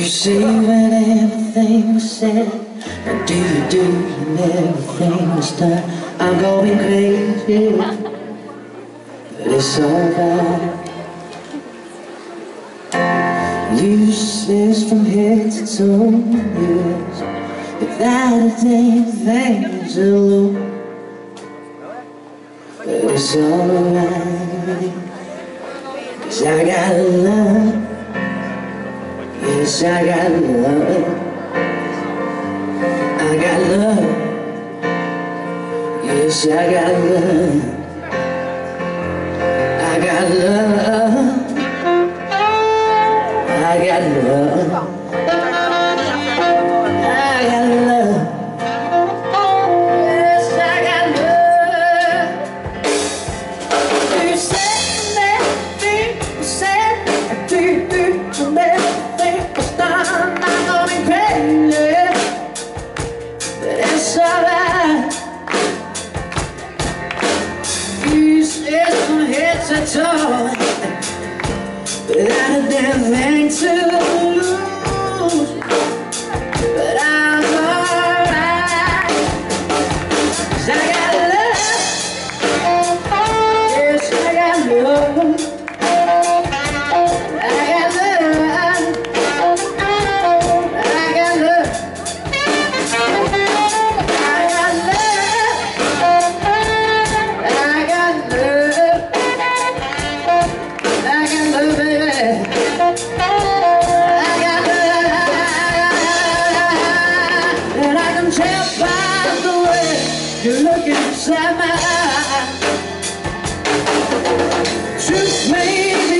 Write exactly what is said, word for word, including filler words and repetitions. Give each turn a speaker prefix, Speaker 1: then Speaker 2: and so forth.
Speaker 1: say when everything was said, and do you do when everything was done? I'm going crazy, but it's alright. Useless from head to toe, yes, without a damn thing to lose. But it's alright, 'cause I got love. Yes, I got love. I got love. Yes, I got love. I got love. I got love. I got love. Yes, I got love. You said that thing, said I do do to me. I'm going crazy, but it's alright. Useless from head to toe, without a damn thing to lose. But I'm alright, 'cause I got love. Yes, I got love. Tell by the way you're looking inside my eyes, truth may be